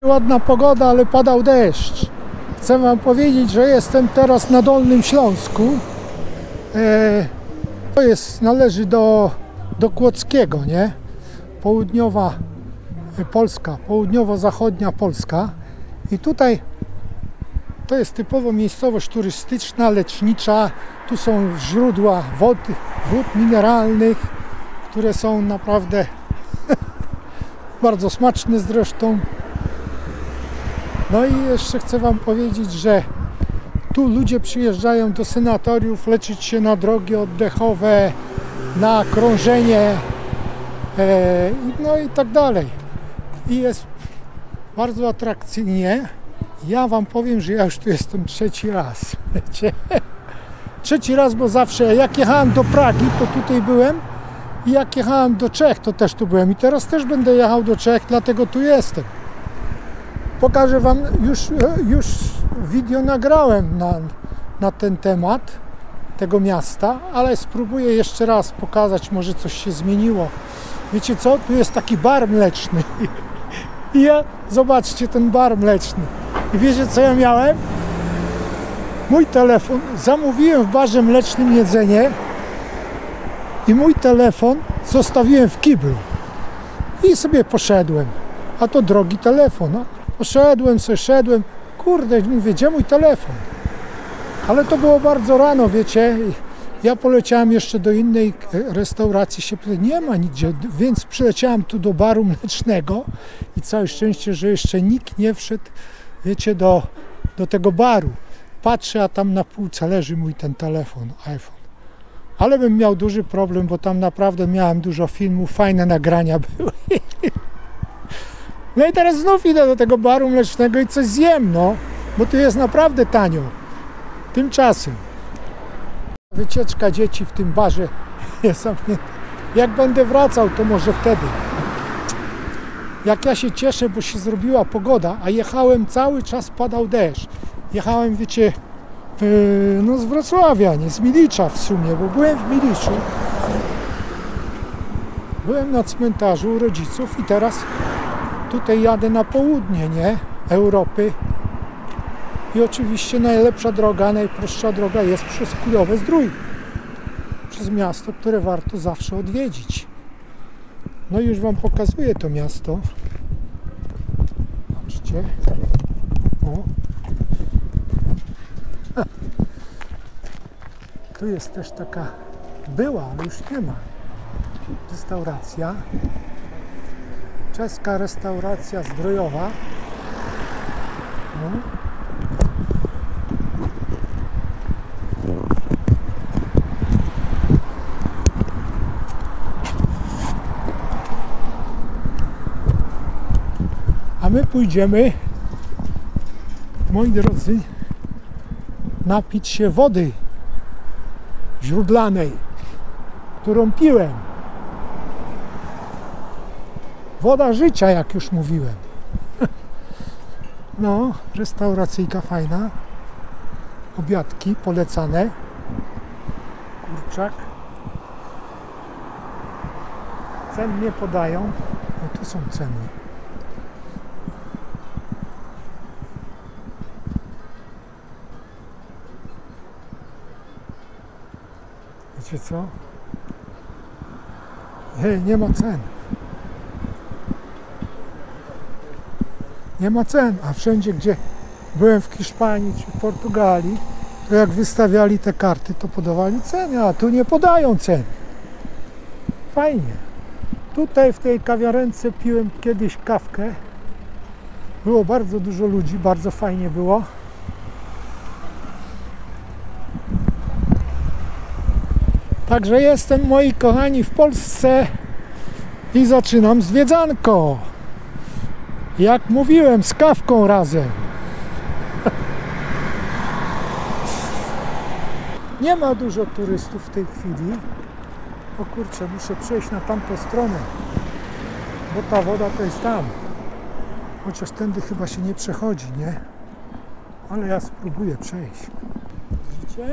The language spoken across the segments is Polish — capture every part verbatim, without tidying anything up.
Ładna pogoda, ale padał deszcz. Chcę wam powiedzieć, że jestem teraz na Dolnym Śląsku. E, to jest, należy do, do Kłodzkiego, nie? Południowa Polska, południowo-zachodnia Polska. I tutaj to jest typowo miejscowość turystyczna, lecznicza. Tu są źródła wod, wód mineralnych, które są naprawdę bardzo smaczne zresztą. No i jeszcze chcę wam powiedzieć, że tu ludzie przyjeżdżają do sanatoriów leczyć się na drogi oddechowe, na krążenie, e, no i tak dalej. I jest bardzo atrakcyjnie. Ja wam powiem, że ja już tu jestem trzeci raz. Wiecie? Trzeci raz, bo zawsze jak jechałem do Pragi, to tutaj byłem, i jak jechałem do Czech, to też tu byłem. I teraz też będę jechał do Czech, dlatego tu jestem. Pokażę wam, już, już video nagrałem na, na ten temat tego miasta, ale spróbuję jeszcze raz pokazać, może coś się zmieniło. Wiecie co? Tu jest taki bar mleczny. I ja, zobaczcie ten bar mleczny. I wiecie co ja miałem? Mój telefon, zamówiłem w barze mlecznym jedzenie i mój telefon zostawiłem w kiblu. I sobie poszedłem. A to drogi telefon. No. Poszedłem, sobie szedłem. Kurde, mówię, gdzie mój telefon? Ale to było bardzo rano, wiecie. Ja poleciałem jeszcze do innej restauracji, się nie ma nigdzie, więc przyleciałem tu do baru mlecznego i całe szczęście, że jeszcze nikt nie wszedł, wiecie, do, do tego baru. Patrzę, a tam na półce leży mój ten telefon, iPhone. Ale bym miał duży problem, bo tam naprawdę miałem dużo filmów, fajne nagrania były. No i teraz znów idę do tego baru mlecznego i coś zjem, no, bo tu jest naprawdę tanio. Tymczasem wycieczka dzieci w tym barze jest zamknięta. Jak będę wracał, to może wtedy. Jak ja się cieszę, bo się zrobiła pogoda, a jechałem cały czas, padał deszcz. Jechałem, wiecie, yy, no z Wrocławia, nie z Milicza w sumie, bo byłem w Miliczu. Byłem na cmentarzu u rodziców i teraz tutaj jadę na południe, nie? Europy. I oczywiście najlepsza droga, najprostsza droga jest przez Kujowe Zdrój. Przez miasto, które warto zawsze odwiedzić. No i już wam pokazuję to miasto. Patrzcie. O. Ha. Tu jest też taka, była, ale już nie ma, restauracja. Czeska restauracja zdrojowa. No. A my pójdziemy, moi drodzy, napić się wody źródlanej, którą piłem. Woda życia, jak już mówiłem. No, restauracyjka fajna. Obiadki polecane. Kurczak. Cen nie podają. O, tu są ceny. Wiecie co? Hej, nie ma cen. Nie ma cen, a wszędzie, gdzie byłem w Hiszpanii czy w Portugalii, to jak wystawiali te karty, to podawali ceny, a tu nie podają cen. Fajnie. Tutaj w tej kawiarence piłem kiedyś kawkę. Było bardzo dużo ludzi, bardzo fajnie było. Także jestem, moi kochani, w Polsce i zaczynam zwiedzanko. Jak mówiłem, z kawką razem. Nie ma dużo turystów w tej chwili. O kurczę, muszę przejść na tamtą stronę, bo ta woda to jest tam. Chociaż tędy chyba się nie przechodzi, nie? Ale ja spróbuję przejść. Widzicie?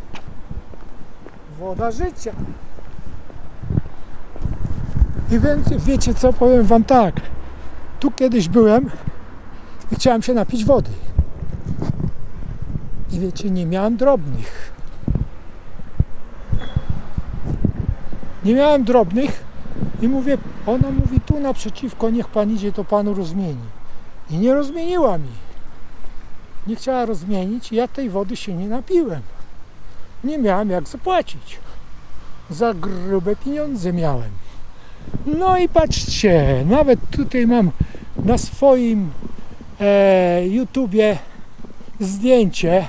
Woda życia. I więc, wiecie co, powiem wam tak. Tu kiedyś byłem i chciałem się napić wody. I wiecie, nie miałem drobnych. Nie miałem drobnych i mówię, ona mówi, tu naprzeciwko, niech pan idzie, to panu rozmieni. I nie rozmieniła mi. Nie chciała rozmienić i ja tej wody się nie napiłem. Nie miałem jak zapłacić. Za grube pieniądze miałem. No i patrzcie, nawet tutaj mam na swoim e, YouTubie zdjęcie.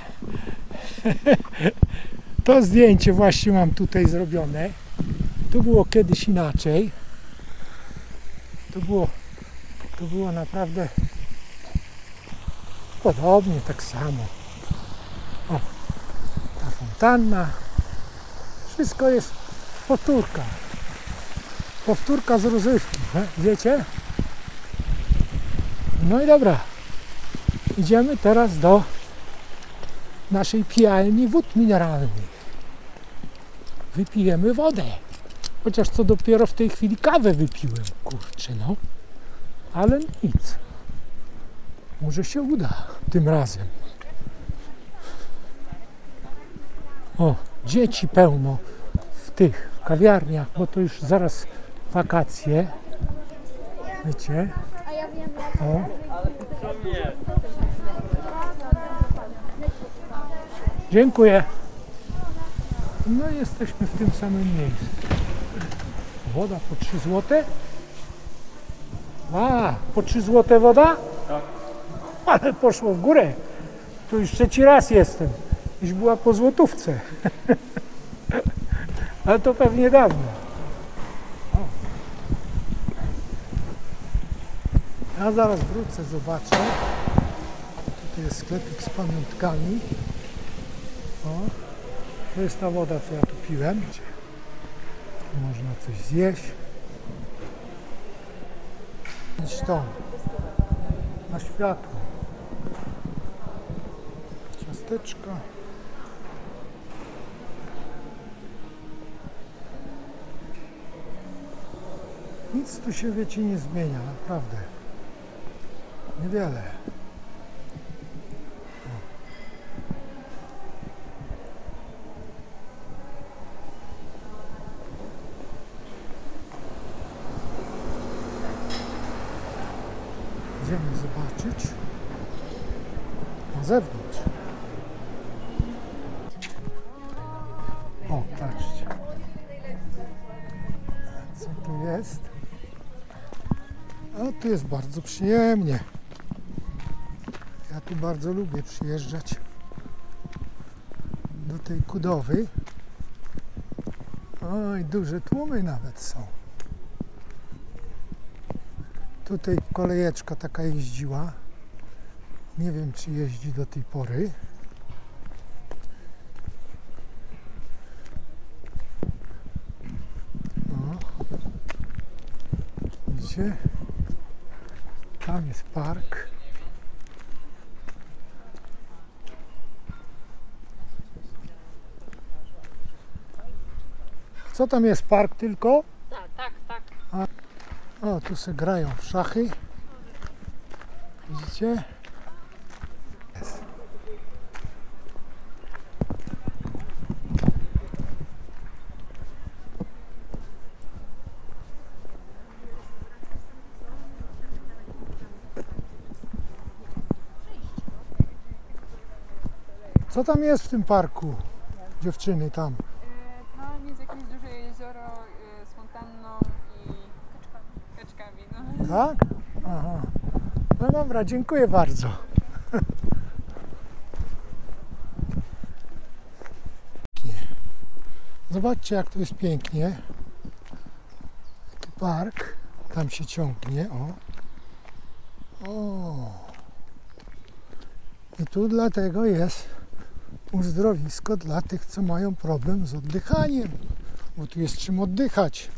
To zdjęcie właśnie mam tutaj zrobione. To było kiedyś inaczej. To było, to było naprawdę podobnie, tak samo. O, ta fontanna. Wszystko jest powtórka. Powtórka z rozrywki, wiecie? No i dobra. Idziemy teraz do naszej pijalni wód mineralnych. Wypijemy wodę. Chociaż co dopiero w tej chwili kawę wypiłem, kurczę no. Ale nic. Może się uda tym razem. O, dzieci pełno w tych w kawiarniach, bo to już zaraz wakacje. Wiecie? O. Dziękuję. No i jesteśmy w tym samym miejscu. Woda po trzy złote? A, po trzy złote woda? Tak. Ale poszło w górę. Tu już trzeci raz jestem. Już była po złotówce. Ale to pewnie dawno. O. Ja zaraz wrócę, zobaczę. Tutaj jest sklepik z pamiątkami. O. To jest ta woda, co ja tu piłem. Można coś zjeść. Idź to. Na światło. Ciasteczka. Nic tu się, wiecie, nie zmienia, naprawdę. Niewiele. Idziemy zobaczyć na zewnątrz. O, patrzcie. Co tu jest? A tu jest bardzo przyjemnie. Ja tu bardzo lubię przyjeżdżać do tej Kudowy. Oj, duże tłumy nawet są. Tutaj kolejeczka taka jeździła. Nie wiem, czy jeździ do tej pory. O. Widzicie? Tam jest park. Co tam jest? Park tylko? Tak, tak, tak. A, o, tu se grają w szachy. Widzicie? Jest. Co tam jest w tym parku? Dziewczyny tam. Tam jest jakieś duże jezioro z fontanną i kaczkami. kaczkami no. Tak? Aha. No dobra, dziękuję bardzo. Zobaczcie, jak tu jest pięknie. Taki park. Tam się ciągnie. O. O. I tu dlatego jest uzdrowisko dla tych, co mają problem z oddychaniem. Bo tu jest czym oddychać.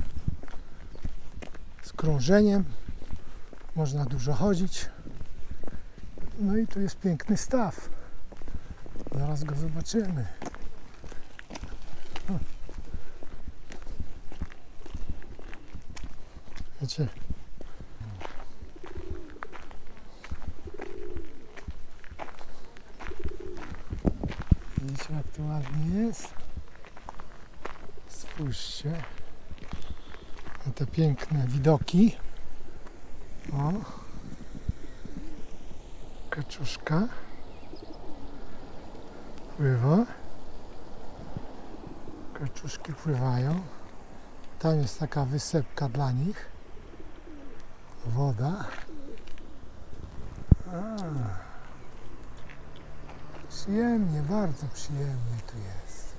Z krążeniem. Można dużo chodzić. No i tu jest piękny staw. Zaraz go zobaczymy. O. Wiecie. Zobaczcie, jak to ładnie jest. Spójrzcie na te piękne widoki. O, kaczuszka pływa. Kaczuszki pływają. Tam jest taka wysepka dla nich. Woda. A, przyjemnie, bardzo przyjemnie tu jest.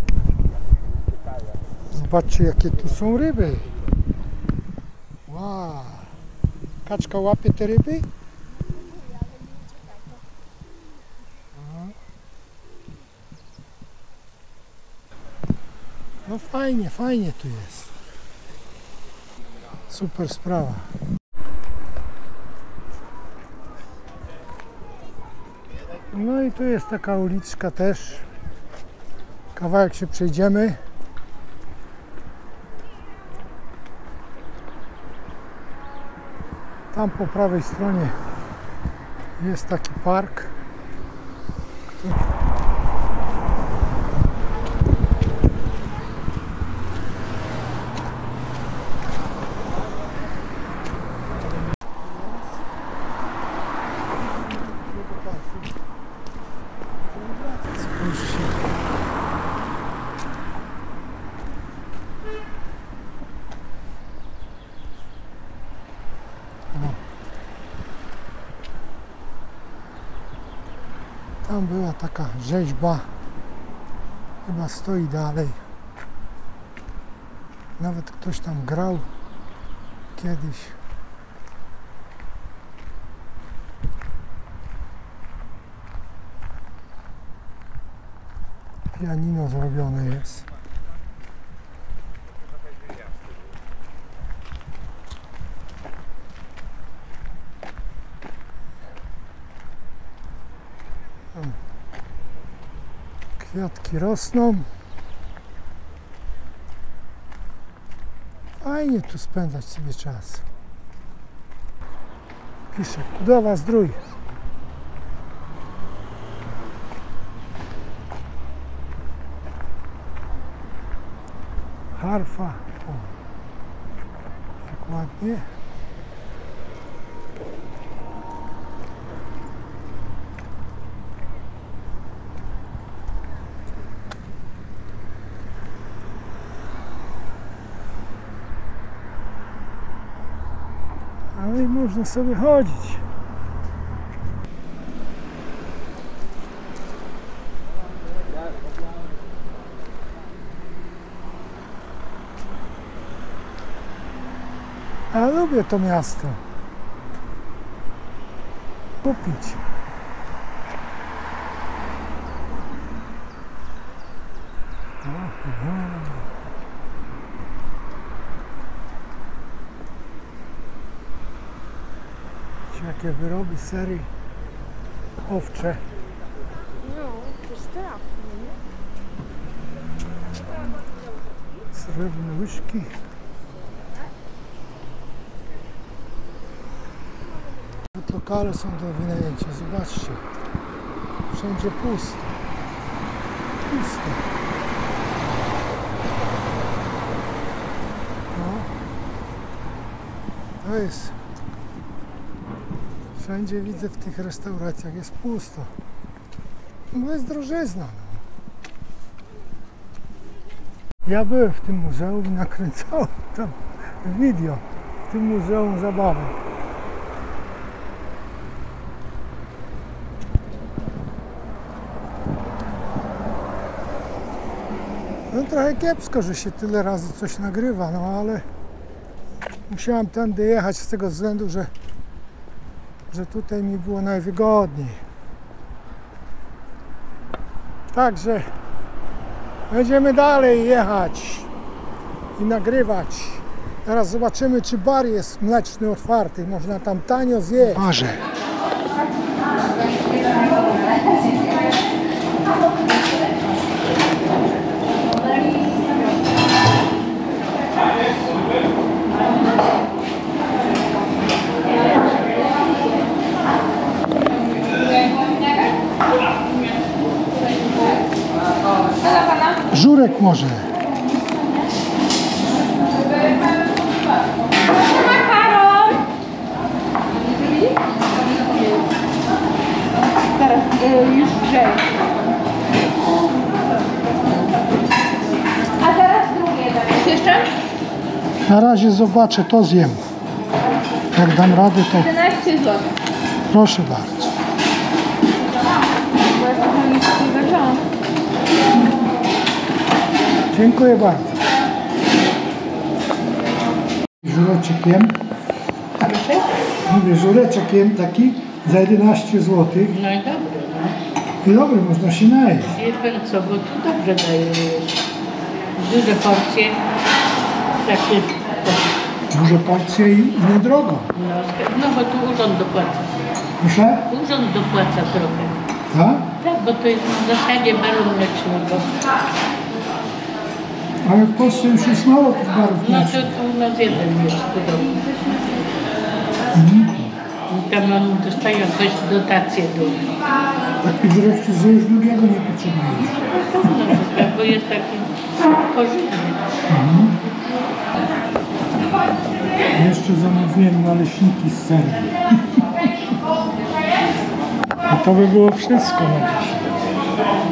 Zobaczcie, jakie tu są ryby. Wow. Kaczka łapie te ryby? No fajnie, fajnie tu jest. Super sprawa. No i tu jest taka uliczka też. Kawałek się przejdziemy. Tam po prawej stronie jest taki park. Spójrzcie. No. Tam była taka rzeźba. Chyba stoi dalej. Nawet ktoś tam grał kiedyś. Pianino zrobione jest. Kwiatki rosną. Fajnie tu spędzać sobie czas. Pisze, Kudowa Zdrój. Harfa. O, jak ładnie. Ale można sobie chodzić. Ja lubię to miasto. Kupić. Jakie wyroby serii owcze. No, to strach, nie? Srebrne łyżki. Lokale są do wynajęcia, zobaczcie. Wszędzie pusto. Pusto. No. To jest. Wszędzie widzę w tych restauracjach jest pusto. No jest drożyzna. No. Ja byłem w tym muzeum i nakręcałem tam video w tym muzeum zabawy. No trochę kiepsko, że się tyle razy coś nagrywa, no ale musiałem tędy jechać z tego względu, że, że tutaj mi było najwygodniej. Także będziemy dalej jechać i nagrywać. Teraz zobaczymy, czy bar jest mleczny otwarty. Można tam tanio zjeść. Barze. Żurek może. Makaron! Teraz y, już grzeje. A teraz drugie damy. Jeszcze? Na razie zobaczę, to zjem. Jak dam radę, to jedenaście złotych. proszę bardzo. Bo ja trochę nic nie zaczęłam. Dziękuję bardzo. Żureczek jem. Proszę? Mówię, żureczek jem taki za jedenaście złotych. No i dobre, no. I dobry, można się najeść. Wie pan co, bo tu dobrze daje jeść. Duże porcje, takie, Duże porcje i, i niedrogo. no, no bo tu urząd dopłaca. Proszę? Urząd dopłaca trochę. Tak? Tak, bo to jest w zasadzie baru mlecznego. Ale w Polsce już jest mało tych barów No to, mlecznych. to u nas jeden jest podobny. Tam on dostaje jakąś dotację do... Taki żurek z już drugiego nie potrzebujesz. No, bo jest taki pożywny. Jeszcze zamówiłem naleśniki z serem. I to by było wszystko na dzisiaj.